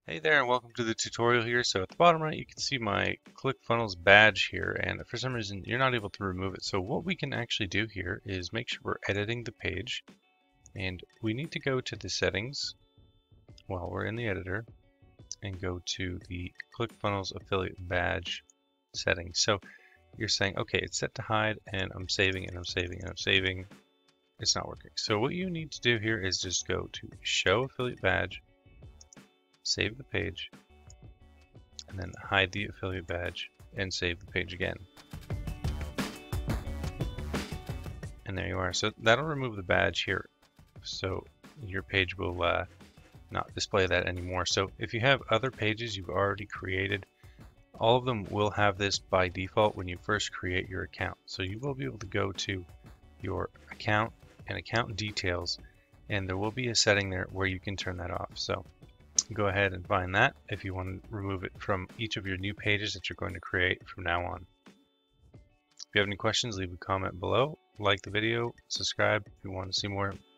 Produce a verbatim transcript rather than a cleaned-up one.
Hey there and welcome to the tutorial here. So at the bottom right you can see my ClickFunnels badge here, and for some reason you're not able to remove it. So what we can actually do here is make sure we're editing the page, and we need to go to the settings while we're in the editor and go to the ClickFunnels affiliate badge settings. So you're saying, okay, it's set to hide, and I'm saving and I'm saving and I'm saving. It's not working. So what you need to do here is just go to show affiliate badge, save the page, and then hide the affiliate badge and save the page again. And there you are. So that'll remove the badge here. So your page will uh, not display that anymore. So if you have other pages you've already created, all of them will have this by default when you first create your account. So you will be able to go to your account and account details, and there will be a setting there where you can turn that off. So go ahead and find that if you want to remove it from each of your new pages that you're going to create from now on. If you have any questions, leave a comment below, like the video, subscribe if you want to see more